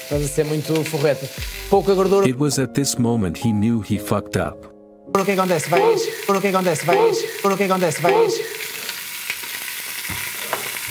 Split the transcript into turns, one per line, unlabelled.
Estás a ser muito forreta. Pouca gordura.
It was at this moment he knew he fucked up.
O que acontece? Vais. O que acontece? Vais. O que acontece? Vais.